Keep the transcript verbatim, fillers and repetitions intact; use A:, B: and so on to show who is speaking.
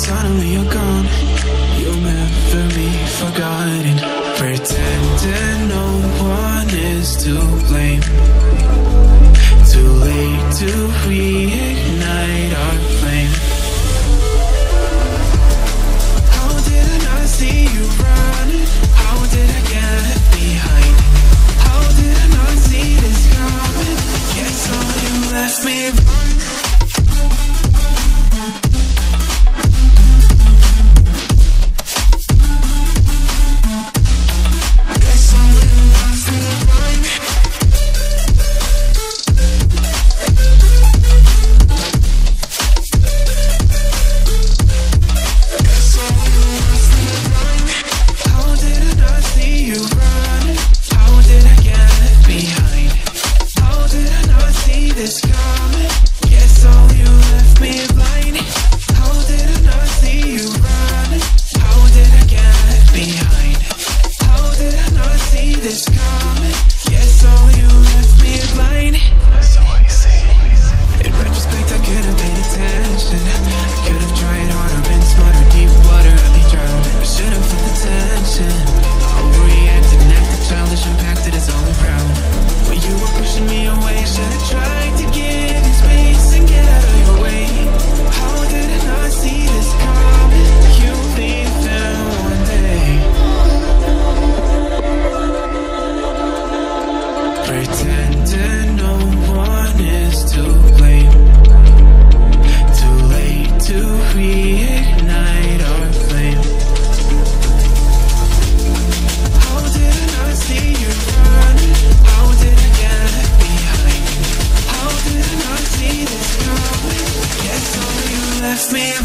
A: suddenly you're gone. You'll never be forgotten. Pretending no one is to blame. Too late to reignite our flame. How did I not see you running? How did I get behind? How did I not see this coming? Guess all you left me run. Pretending no one is to blame. Too late to reignite our flame. How did I not see you running? How did I get behind? How did I not see this coming? Guess all you left me